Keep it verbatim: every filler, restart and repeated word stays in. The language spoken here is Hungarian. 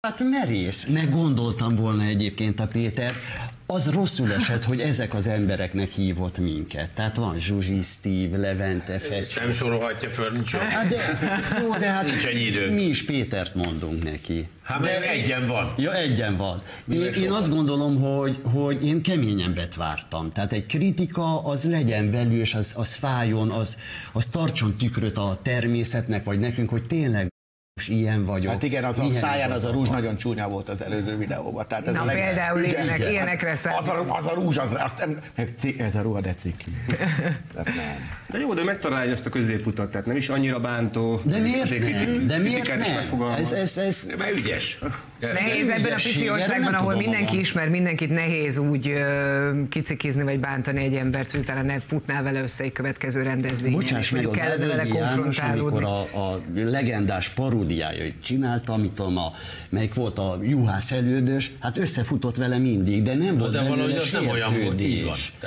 Hát merész, meg gondoltam volna egyébként a Péter, az rosszul esett, hogy ezek az embereknek hívott minket. Tehát van Zsuzsi, Steve, Levente, Fecsi. Nem sorolhatja föl, nincs jó. Hát de, jó, de hát nincs ennyi időnk. Mi is Pétert mondunk neki. Hát mert egyen van. Ja, egyen van. Én, én azt gondolom, hogy, hogy én keményebbet vártam. Tehát egy kritika az legyen velős, az, az fájjon, az, az tartson tükröt a természetnek, vagy nekünk, hogy tényleg ilyen vagyok. Hát igen, az a száján az a rúzs nagyon csúnya volt az előző videóban. Tehát ez Na a leg... például ilyenek, ilyenekre hát az, a, az a rúzs, az, azt nem, ez a ruha de ciki. Tehát nem. De jó, de megtalálja ezt a középutat, tehát nem is annyira bántó. De miért nem? De miért nem? Ez, ez, ez... Mert ügyes. Nehéz ebben a pici országban, ahol mindenki magam. ismer mindenkit, nehéz úgy uh, kicikizni vagy bántani egy embert, hogy utána ne futnál vele össze egy következő rendezvényen. Bocsáss meg, a Devölgyi János, amikor a, a legendás paródiájait csinálta, amit a, melyik volt a Juhász Elődös, hát összefutott vele mindig, de nem volt de belőle valahogy az nem olyan volt, így van.